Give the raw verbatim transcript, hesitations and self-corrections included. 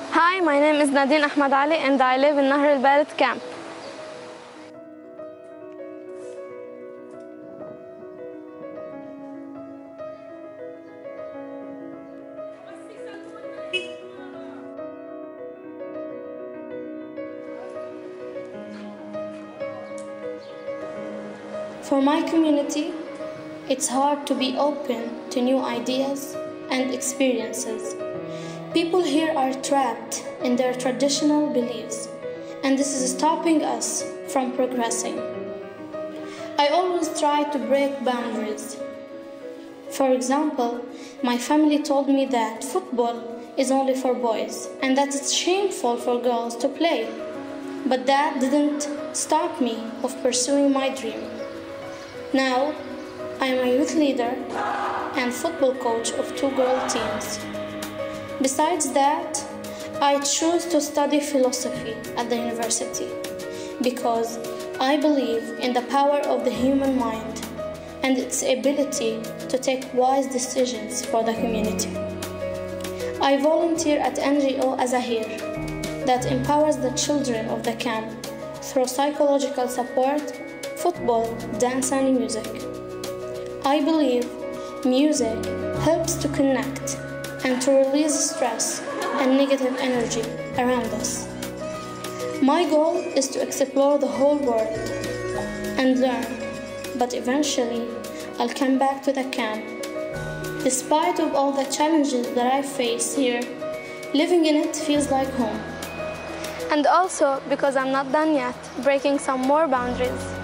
Hi, my name is Nadine Ahmed Ali and I live in Nahr el Bared camp. For my community, it's hard to be open to new ideas and experiences. People here are trapped in their traditional beliefs, and this is stopping us from progressing. I always try to break boundaries. For example, my family told me that football is only for boys and that it's shameful for girls to play. But that didn't stop me of pursuing my dream. Now, I am a youth leader and football coach of two girl teams. Besides that, I choose to study philosophy at the university because I believe in the power of the human mind and its ability to take wise decisions for the community. I volunteer at N G O Azahir that empowers the children of the camp through psychological support, football, dance, and music. I believe music helps to connect and to release stress and negative energy around us. My goal is to explore the whole world and learn, but eventually I'll come back to the camp. Despite of all the challenges that I face here, living in it feels like home. And also because I'm not done yet, breaking some more boundaries.